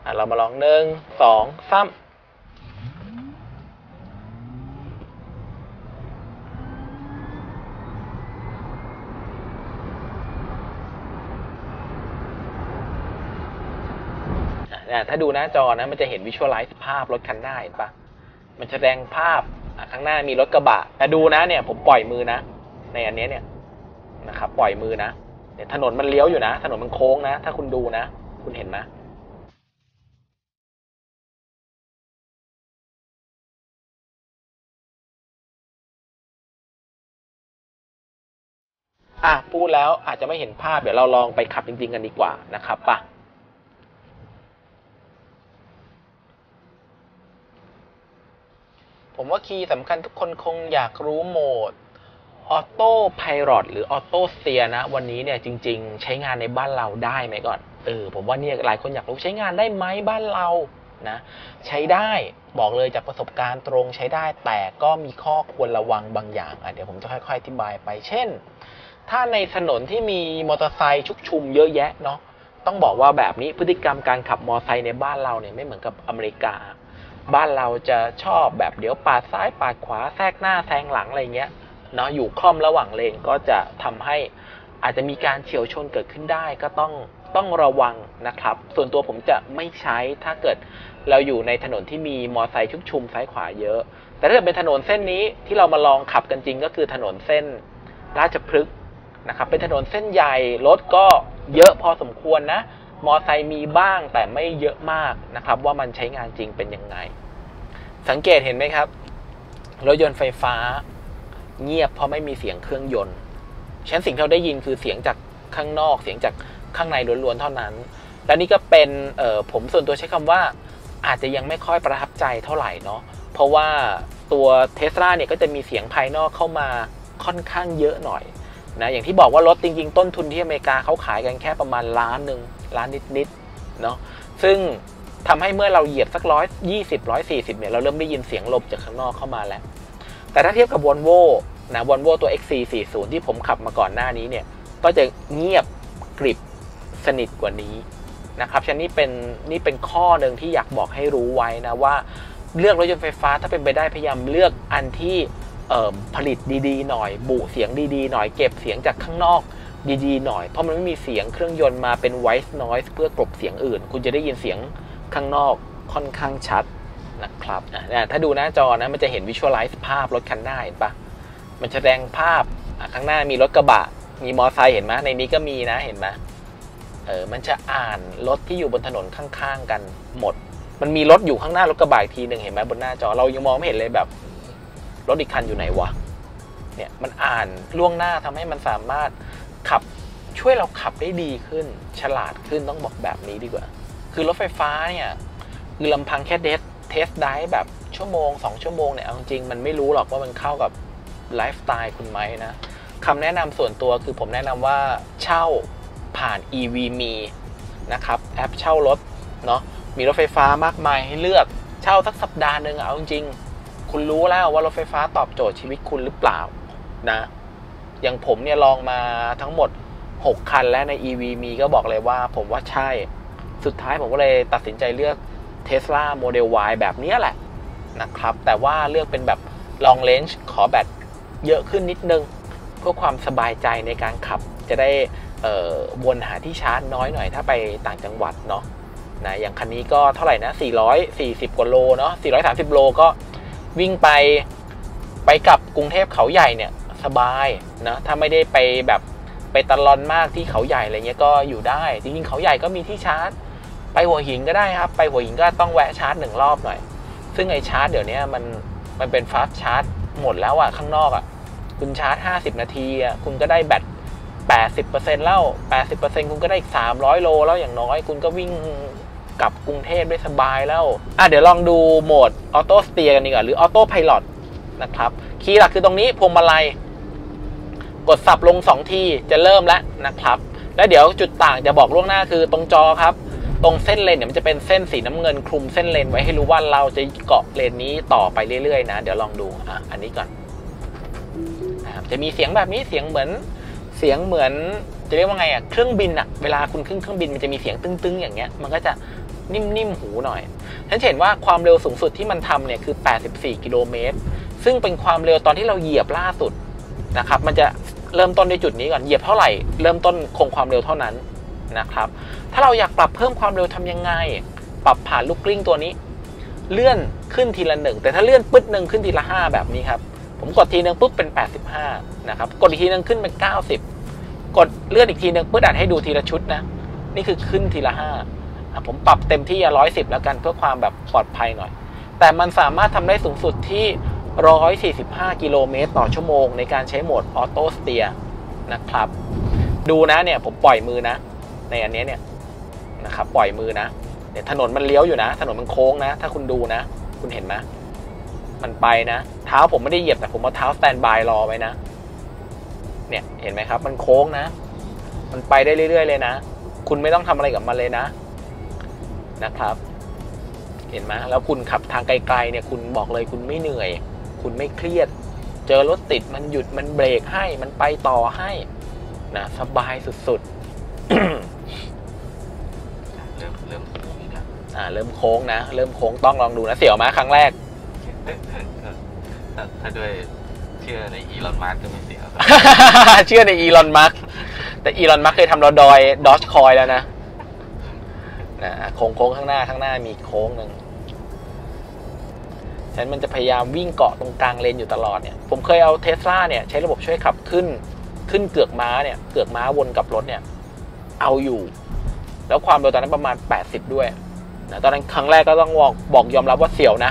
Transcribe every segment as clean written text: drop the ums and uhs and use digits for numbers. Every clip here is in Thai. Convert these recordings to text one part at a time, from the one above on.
เรามาลอง1 2 3ถ้าดูหน้าจอนะมันจะเห็นวิชวลไลซ์ภาพรถคันหน้าเห็นปะมันแสดงภาพข้างหน้ามีรถกระบะแต่ดูนะเนี่ยผมปล่อยมือนะในอันนี้เนี่ยนะครับปล่อยมือนะเนี่ยถนนมันเลี้ยวอยู่นะถนนมันโค้งนะถ้าคุณดูนะคุณเห็นไหมพูดแล้วอาจจะไม่เห็นภาพเดี๋ยวเราลองไปขับจริงๆกันดีกว่านะครับป่ะผมว่าคีย์สำคัญทุกคนคงอยากรู้โหมดออโต้ไพลอตหรือออโต้สเตียร์นะวันนี้เนี่ยจริงๆใช้งานในบ้านเราได้ไหมก่อนผมว่าเนี่ยหลายคนอยากรู้ใช้งานได้ไหมบ้านเรานะใช้ได้บอกเลยจากประสบการณ์ตรงใช้ได้แต่ก็มีข้อควรระวังบางอย่างเดี๋ยวผมจะค่อยๆอธิบายไปเช่นถ้าในถนนที่มีมอเตอร์ไซค์ชุกชุมเยอะแยะเนาะต้องบอกว่าแบบนี้พฤติกรรมการขับมอเตอร์ไซค์ในบ้านเราเนี่ยไม่เหมือนกับอเมริกาบ้านเราจะชอบแบบเดี๋ยวปาดซ้ายปาดขวาแทรกหน้าแซงหลังอะไรเงี้ยเนาะอยู่คล่อมระหว่างเลนก็จะทำให้อาจจะมีการเฉียวชนเกิดขึ้นได้ก็ต้องระวังนะครับส่วนตัวผมจะไม่ใช้ถ้าเกิดเราอยู่ในถนนที่มีมอเตอร์ไซค์ชุกชุมซ้ายขวาเยอะแต่ถ้าเกิดเป็นถนนเส้นนี้ที่เรามาลองขับกันจริงก็คือถนนเส้นราชพฤกษ์นะครับเป็นถนนเส้นใหญ่รถก็เยอะพอสมควรนะมอเตอร์ไซค์มีบ้างแต่ไม่เยอะมากนะครับว่ามันใช้งานจริงเป็นยังไงสังเกตเห็นไหมครับรถยนต์ไฟฟ้าเงียบเพราะไม่มีเสียงเครื่องยนต์ฉะนั้นสิ่งที่เราได้ยินคือเสียงจากข้างนอกเสียงจากข้างในล้วนๆเท่านั้นและนี่ก็เป็นผมส่วนตัวใช้คำว่าอาจจะยังไม่ค่อยประทับใจเท่าไหร่เนาะเพราะว่าตัว Tesla เนี่ยก็จะมีเสียงภายนอกเข้ามาค่อนข้างเยอะหน่อยนะอย่างที่บอกว่ารถจริงๆต้นทุนที่อเมริกาเขาขายกันแค่ประมาณล้านนิดๆเนาะซึ่งทำให้เมื่อเราเหยียบสัก140-140เนี่ยเราเริ่มได้ยินเสียงลมจากข้างนอกเข้ามาแล้วแต่ถ้าเทียบกับ Volvo นะ Volvo ตัว XC40 ที่ผมขับมาก่อนหน้านี้เนี่ยก็จะเงียบกริบสนิทกว่านี้นะครับฉะนั้นนี่เป็นข้อหนึ่งที่อยากบอกให้รู้ไว้นะว่าเลือกรถยนต์ไฟฟ้าถ้าเป็นไปได้พยายามเลือกอันที่ผลิตดีๆหน่อยบุเสียงดีๆหน่อยเก็บเสียงจากข้างนอกดีๆหน่อยเพราะมันไม่มีเสียงเครื่องยนต์มาเป็น white noise เพื่อกลบเสียงอื่นคุณจะได้ยินเสียงข้างนอกค่อนข้างชัดนะครับถ้าดูหน้าจอนะมันจะเห็น visualize ภาพรถคันหน้าเห็นปะมันแสดงภาพข้างหน้ามีรถกระบะมีมอเตอร์ไซค์เห็นไหมในนี้ก็มีนะเห็นไหมมันจะอ่านรถที่อยู่บนถนนข้างๆกันหมดมันมีรถอยู่ข้างหน้ารถกระบะทีหนึ่งเห็นไหมบนหน้าจอเรายังมองไม่เห็นเลยแบบรถอีกคันอยู่ไหนวะเนี่ยมันอ่านล่วงหน้าทำให้มันสามารถขับช่วยเราขับได้ดีขึ้นฉลาดขึ้นต้องบอกแบบนี้ดีกว่าคือรถไฟฟ้าเนี่ยคือลำพังแค่เทสได้แบบชั่วโมง2ชั่วโมงเนี่ยเอาจริงมันไม่รู้หรอกว่ามันเข้ากับไลฟ์สไตล์คุณไหมนะคำแนะนำส่วนตัวคือผมแนะนำว่าเช่าผ่าน EVme นะครับแอปเช่ารถเนาะมีรถไฟฟ้ามากมายให้เลือกเช่าสักสัปดาห์นึงเอาจริงคุณรู้แล้วว่ารถไฟฟ้าตอบโจทย์ชีวิตคุณหรือเปล่านะอย่างผมเนี่ยลองมาทั้งหมด6คันแล้วใน EVme ก็บอกเลยว่าผมว่าใช่สุดท้ายผมก็เลยตัดสินใจเลือก Tesla Model Y แบบนี้แหละนะครับแต่ว่าเลือกเป็นแบบ Long Range ขอแบตเยอะขึ้นนิดนึงเพื่อความสบายใจในการขับจะได้วนหาที่ชาร์จน้อยหน่อยถ้าไปต่างจังหวัดเนาะนะอย่างคันนี้ก็เท่าไหร่นะ440กว่าโลเนาะ430โลก็วิ่งไปกับกรุงเทพเขาใหญ่เนี่ยสบายนะถ้าไม่ได้ไปแบบไปตะลอนมากที่เขาใหญ่อะไรเงี้ยก็อยู่ได้จริงๆเขาใหญ่ก็มีที่ชาร์จไปหัวหินก็ได้ครับไปหัวหินก็ต้องแวะชาร์จ1รอบหน่อยซึ่งไอ้ชาร์จเดี๋ยวนี้มันเป็นฟาสต์ชาร์จหมดแล้วอะข้างนอกอะคุณชาร์จ50นาทีอะคุณก็ได้แบต80%แล้ว80%คุณก็ได้อีก300โลแล้วอย่างน้อยคุณก็วิ่งกลับกรุงเทพได้สบายแล้วเดี๋ยวลองดูโหมดออโต้สเตียร์กันดีกว่าหรือออโต้ไพลอตนะครับคีย์หลักคือตรงนี้พวงมาลัยกดสับลง2ทีจะเริ่มแล้วนะครับแล้วเดี๋ยวจุดต่างจะบอกล่วงหน้าคือตรงจอครับตรงเส้นเลนเนี่ยมันจะเป็นเส้นสีน้ำเงินคลุมเส้นเลนไว้ให้รู้ว่าเราจะเกาะเลนนี้ต่อไปเรื่อยๆนะเดี๋ยวลองดูอันนี้ก่อนจะมีเสียงแบบนี้เสียงเหมือนจะเรียกว่าไงเครื่องบินเวลาคุณขึ้นเครื่องบินมันจะมีเสียงตึ้งๆอย่างเงี้ยมันก็จะนิ่มๆหูหน่อยฉันเห็นว่าความเร็วสูงสุดที่มันทำเนี่ยคือ84กิโลเมตรซึ่งเป็นความเร็วตอนที่เราเหยียบล่าสุดนะครับมันจะเริ่มต้นในจุดนี้ก่อนเหยียบเท่าไหร่เริ่มต้นคงความเร็วเท่านั้นนะครับถ้าเราอยากปรับเพิ่มความเร็วทำยังไงปรับผ่านลูกกลิ้งตัวนี้เลื่อนขึ้นทีละ1แต่ถ้าเลื่อนปึ๊ดนึงขึ้นทีละ5แบบนี้ครับผมกดทีนึงปุ๊บเป็น85นะครับกดอีกทีนึงขึ้นเป็น90กดเลื่อนอีกทีนึงปึ๊ดอัดให้ดูทีละชุดนะนี่คือขึ้นทีละ5ผมปรับเต็มที่110แล้วกันเพื่อความแบบปลอดภัยหน่อยแต่มันสามารถทำได้สูงสุดที่145กิโลเมตรต่อชั่วโมงในการใช้โหมดออโต้สเตียร์นะครับดูนะเนี่ยผมปล่อยมือนะในอันนี้เนี่ยนะครับปล่อยมือนะเนี่ยถนนมันเลี้ยวอยู่นะถนนมันโค้งนะถ้าคุณดูนะคุณเห็นไหมมันไปนะเท้าผมไม่ได้เหยียบแต่ผมเอาเท้าสแตนบายรอไว้นะเนี่ยเห็นไหมครับมันโค้งนะมันไปได้เรื่อยๆเลยนะคุณไม่ต้องทำอะไรกับมันเลยนะครับเห็นไหมแล้วคุณขับทางไกลๆเนี่ยคุณบอกเลยคุณไม่เหนื่อยคุณไม่เครียดเจอรถติดมันหยุดมันเบรกให้มันไปต่อให้นะสบายสุดๆเริ่มโค้งอีกแล้วเริ่มโค้งนะเริ่มโค้งต้องลองดูนะเสี่ยวไหมครั้งแรกถ้าด้วยเชื่อในอีลอนมัสก์ก็ไม่เสียเชื่อในอีลอนมัสก์แต่อีลอนมัสก์เคยทำดอยดอจคอยแล้วนะโค้งข้างหน้ามีโค้งหนึ่งฉะนั้นมันจะพยายามวิ่งเกาะตรงกลางเลนอยู่ตลอดเนี่ยผมเคยเอาเทสลาเนี่ยใช้ระบบช่วยขับขึ้นเกือกม้าเนี่ยเกือกม้าวนกับรถเนี่ยเอาอยู่แล้วความเร็วตอนนั้นประมาณ80ด้วยนะตอนนั้นครั้งแรกก็ต้องบอกยอมรับว่าเสี่ยวนะ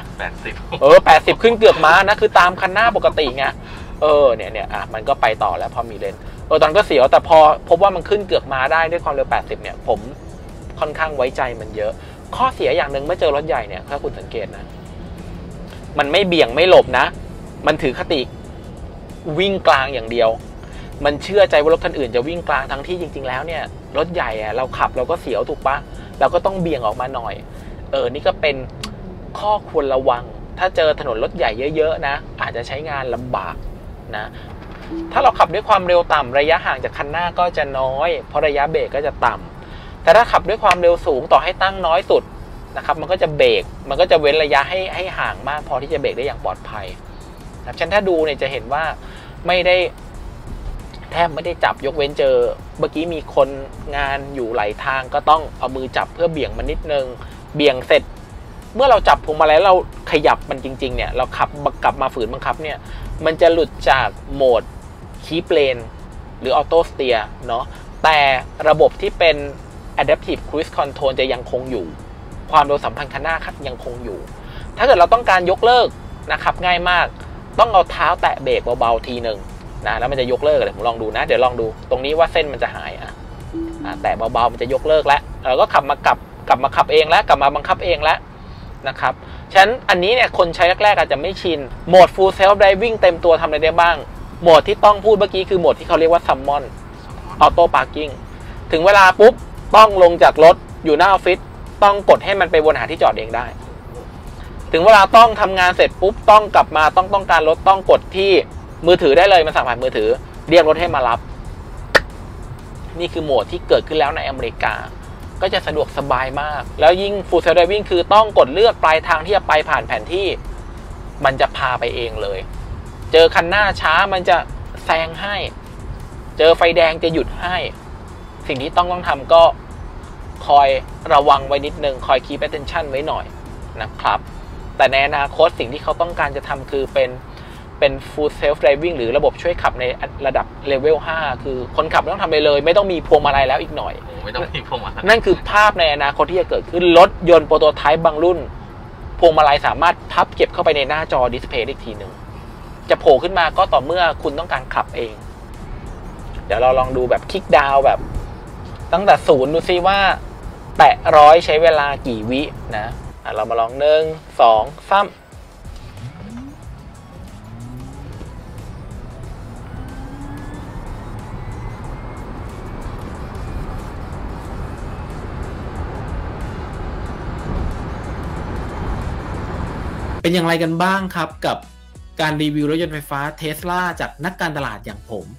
80ขึ้นเกือกม้านะคือตามคันหน้าปกติไงเนี่ยมันก็ไปต่อแล้วพอมีเลนตอนก็เสียวแต่พอพบว่ามันขึ้นเกือกม้าได้ด้วยความเร็ว80เนี่ยผมค่อนข้างไว้ใจมันเยอะข้อเสียอย่างหนึ่งเมื่อเจอรถใหญ่เนี่ยถ้าคุณสังเกตนะมันไม่เบี่ยงไม่หลบนะมันถือคติวิ่งกลางอย่างเดียวมันเชื่อใจว่ารถคันอื่นจะวิ่งกลางทั้งที่จริงๆแล้วเนี่ยรถใหญ่เราขับเราก็เสียวถูกปะเราก็ต้องเบี่ยงออกมาหน่อยนี่ก็เป็นข้อควรระวังถ้าเจอถนนรถใหญ่เยอะๆนะอาจจะใช้งานลำบากนะถ้าเราขับด้วยความเร็วต่ำระยะห่างจากคันหน้าก็จะน้อยเพราะระยะเบรกก็จะต่ำแต่ถ้าขับด้วยความเร็วสูงต่อให้ตั้งน้อยสุดนะครับมันก็จะเบรกมันก็จะเว้นระยะให้ห่างมากพอที่จะเบรกได้อย่างปลอดภัยนะฉะนั้นถ้าดูเนี่ยจะเห็นว่าไม่ได้แทบไม่ได้จับยกเว้นเจอเมื่อกี้มีคนงานอยู่หลายทางก็ต้องเอามือจับเพื่อเบี่ยงมันนิดนึงเบี่ยงเสร็จเมื่อเราจับพวงมาลัยเราขยับมันจริงๆเนี่ยเราขับกลับมาฝืนบังคับเนี่ยมันจะหลุดจากโหมดคีปเลนหรือออโต้สเตียร์เนาะแต่ระบบที่เป็น Adaptive Cruise Control จะยังคงอยู่ความเร็วสัมพันธ์คันหน้ายังคงอยู่ถ้าเกิดเราต้องการยกเลิกนะครับง่ายมากต้องเอาเท้าแตะเบรกเบาๆทีหนึ่งนะแล้วมันจะยกเลิกเลยผมลองดูนะเดี๋ยวลองดูตรงนี้ว่าเส้นมันจะหายแตะเบาๆมันจะยกเลิกแล้วเราก็กลับมาขับเองแล้วกลับมาบังคับเองแล้วนะครับฉะนั้นอันนี้เนี่ยคนใช้แรกๆอาจจะไม่ชินโหมด Full Self Driving เต็มตัวทำอะไรได้บ้างโหมดที่ต้องพูดเมื่อกี้คือโหมดที่เขาเรียกว่า Summon Auto Parking ถึงเวลาปุ๊บต้องลงจากรถอยู่หน้าออฟฟิศต้องกดให้มันไปวนหาที่จอดเองได้ถึงเวลาต้องทำงานเสร็จปุ๊บต้องกลับมาต้องการรถต้องกดที่มือถือได้เลยมันสั่งผ่านมือถือเรียกรถให้มารับนี่คือโหมดที่เกิดขึ้นแล้วในอเมริกาก็จะสะดวกสบายมากแล้วยิ่ง Full Self Driving คือต้องกดเลือกปลายทางที่จะไปผ่านแผนที่มันจะพาไปเองเลยเจอคันหน้าช้ามันจะแซงให้เจอไฟแดงจะหยุดให้สิ่งที่ต้องทำก็คอยระวังไว้นิดนึงคอย keep attention ไว้หน่อยนะครับแต่ในอนาคตสิ่งที่เขาต้องการจะทำคือเป็น full self driving หรือระบบช่วยขับในระดับเลเวล5คือคนขับไม่ต้องทำอะไรเลยไม่ต้องมีพวงมาลัยแล้วอีกหน่อยไม่ต้องมีพวงมาลัยนั่นคือภาพในอนาคตที่จะเกิดขึ้นรถยนต์โปรโตไทป์บางรุ่นพวงมาลัยสามารถพับเก็บเข้าไปในหน้าจอดิสเพย์อีกทีหนึ่งจะโผล่ขึ้นมาก็ต่อเมื่อคุณต้องการขับเองเดี๋ยวเราลองดูแบบคลิกดาวแบบตั้งแต่0ดูซิว่าแตะ100ใช้เวลากี่วินะเรามาลอง1 2 3เป็นอย่างไรกันบ้างครับกับการรีวิวรถยนต์ไฟฟ้า Tesla จากนักการตลาดอย่างผม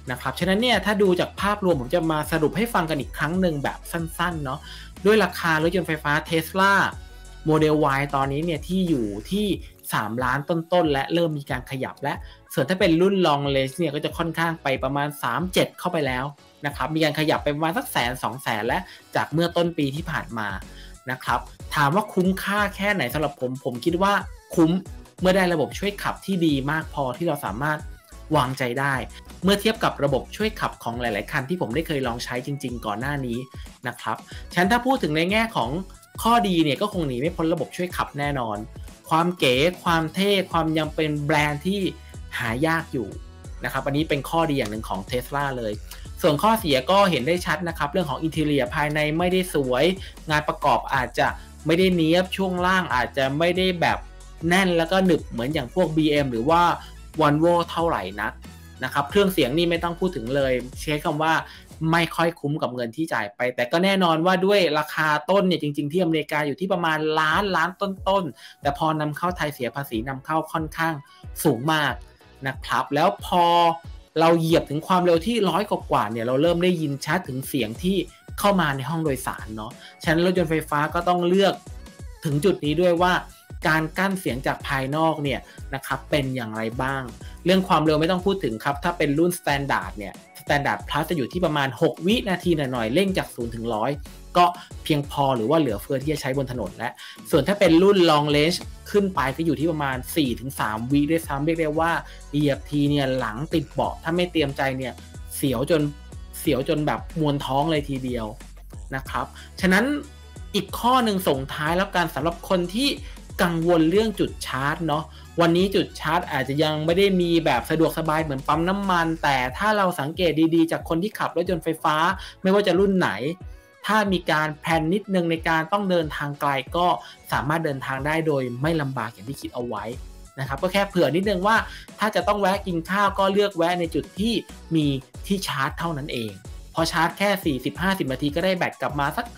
นะครับฉะนั้นเนี่ยถ้าดูจากภาพรวมผมจะมาสรุปให้ฟังกันอีกครั้งหนึ่งแบบสั้นๆเนาะด้วยราคารถยนต์ไฟฟ้า Tesla Model Y ตอนนี้เนี่ยที่อยู่ที่3ล้านต้นๆและเริ่มมีการขยับและส่วนถ้าเป็นรุ่น Long Range เนี่ยก็จะค่อนข้างไปประมาณ37เข้าไปแล้วนะครับมีการขยับไปประมาณสัก100,000-200,000และจากเมื่อต้นปีที่ผ่านมานะครับถามว่าคุ้มค่าแค่ไหนสำหรับผมคิดว่าคุ้มเมื่อได้ระบบช่วยขับที่ดีมากพอที่เราสามารถวางใจได้เมื่อเทียบกับระบบช่วยขับของหลายๆคันที่ผมได้เคยลองใช้จริงๆก่อนหน้านี้นะครับฉะนั้นถ้าพูดถึงในแง่ของข้อดีเนี่ยก็คงหนีไม่พ้นระบบช่วยขับแน่นอนความเก๋ความเท่ความยังเป็นแบรนด์ที่หายากอยู่นะครับอันนี้เป็นข้อดีอย่างหนึ่งของ Tesla เลยส่วนข้อเสียก็เห็นได้ชัดนะครับเรื่องของอินทีเรียภายในไม่ได้สวยงานประกอบอาจจะไม่ได้เนียบช่วงล่างอาจจะไม่ได้แบบแน่นแล้วก็หนึบเหมือนอย่างพวก BM หรือว่า Volvo เท่าไหร่นะครับเครื่องเสียงนี่ไม่ต้องพูดถึงเลยใช้คำว่าไม่ค่อยคุ้มกับเงินที่จ่ายไปแต่ก็แน่นอนว่าด้วยราคาต้นเนี่ยจริงๆที่อเมริกาอยู่ที่ประมาณล้านต้นๆแต่พอนำเข้าไทยเสียภาษีนำเข้าค่อนข้างสูงมากนะครับแล้วพอเราเหยียบถึงความเร็วที่100กว่าเนี่ยเราเริ่มได้ยินชัดถึงเสียงที่เข้ามาในห้องโดยสารเนาะฉะนั้นรถยนต์ไฟฟ้าก็ต้องเลือกถึงจุดนี้ด้วยว่าการกั้นเสียงจากภายนอกเนี่ยนะครับเป็นอย่างไรบ้างเรื่องความเร็วไม่ต้องพูดถึงครับถ้าเป็นรุ่น Standard เนี่ย Standard Plus จะอยู่ที่ประมาณ6วินาทีหน่อยๆเร่งจาก0ถึง100ก็เพียงพอหรือว่าเหลือเฟือที่จะใช้บนถนนและส่วนถ้าเป็นรุ่น Long Range ขึ้นไปก็อยู่ที่ประมาณ 4-3 วิด้วยซ้ำเรียกได้ว่าเหยียบทีเนี่ยหลังติดเบาะถ้าไม่เตรียมใจเนี่ยเสียวจนแบบมวนท้องเลยทีเดียวนะครับฉะนั้นอีกข้อหนึ่งส่งท้ายแล้วกันสำหรับคนที่กังวลเรื่องจุดชาร์จเนาะวันนี้จุดชาร์จอาจจะยังไม่ได้มีแบบสะดวกสบายเหมือนปั๊มน้ำมันแต่ถ้าเราสังเกตดีๆจากคนที่ขับรถยนต์ไฟฟ้าไม่ว่าจะรุ่นไหนถ้ามีการแพลนนิดนึงในการต้องเดินทางไกลก็สามารถเดินทางได้โดยไม่ลำบากอย่างที่คิดเอาไว้นะครับก็แค่เผื่อนิดนึงว่าถ้าจะต้องแวะกินข้าวก็เลือกแวะในจุดที่มีที่ชาร์จเท่านั้นเองพอชาร์จแค่ 40-50 นาทีก็ได้แบตกลับมาสัก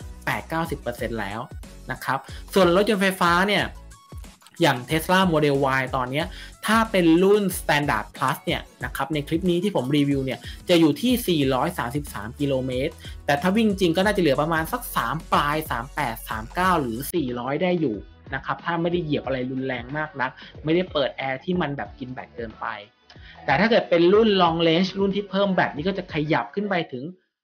8-90% แล้วนะครับส่วนรถยนต์ไฟฟ้าเนี่ยอย่าง Tesla Model Y ตอนนี้ถ้าเป็นรุ่น Standard Plus เนี่ยนะครับในคลิปนี้ที่ผมรีวิวเนี่ยจะอยู่ที่433กิโลเมตรแต่ถ้าวิ่งจริงก็น่าจะเหลือประมาณสัก3ปลาย38 39หรือ400ได้อยู่นะครับถ้าไม่ได้เหยียบอะไรรุนแรงมากนักไม่ได้เปิดแอร์ที่มันแบบกินแบตเกินไปแต่ถ้าเกิดเป็นรุ่น Long Range รุ่นที่เพิ่มแบตนี่ก็จะขยับขึ้นไปถึง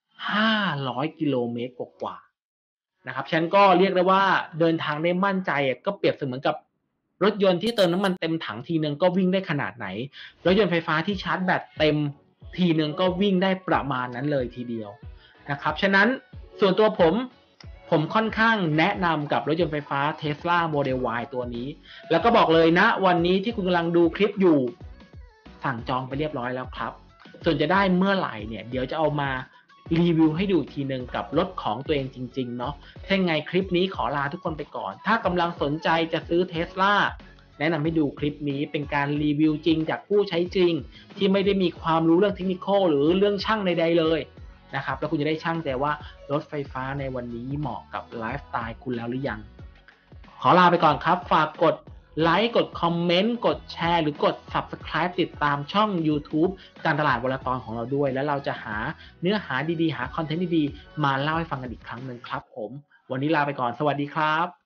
500กิโลเมตรกว่านะครับฉันก็เรียกได้ว่าเดินทางได้มั่นใจก็เปรียบเสมือนกับรถยนต์ที่เติมน้ำมันเต็มถังทีนึงก็วิ่งได้ขนาดไหนรถยนต์ไฟฟ้าที่ชาร์จแบตเต็มทีนึงก็วิ่งได้ประมาณนั้นเลยทีเดียวนะครับฉะนั้นส่วนตัวผมค่อนข้างแนะนำกับรถยนต์ไฟฟ้า Tesla Model Y ตัวนี้แล้วก็บอกเลยนะวันนี้ที่คุณกำลังดูคลิปอยู่สั่งจองไปเรียบร้อยแล้วครับส่วนจะได้เมื่อไหร่เนี่ยเดี๋ยวจะเอามารีวิวให้ดูทีนึงกับรถของตัวเองจริงๆเนาะถ้าไงคลิปนี้ขอลาทุกคนไปก่อนถ้ากำลังสนใจจะซื้อ Tesla แนะนำให้ดูคลิปนี้เป็นการรีวิวจริงจากผู้ใช้จริงที่ไม่ได้มีความรู้เรื่องเทคนิคหรือเรื่องช่างใดๆเลยนะครับแล้วคุณจะได้ช่างใจว่ารถไฟฟ้าในวันนี้เหมาะกับไลฟ์สไตล์คุณแล้วหรือยังขอลาไปก่อนครับฝากกดไลค์กดคอมเมนต์กดแชร์หรือกด Subscribe ติดตามช่อง YouTube การตลาดวลตอนของเราด้วยแล้วเราจะหาเนื้อหาดีๆหาคอนเทนต์ดีๆมาเล่าให้ฟังกันอีกครั้งหนึ่งครับผมวันนี้ลาไปก่อนสวัสดีครับ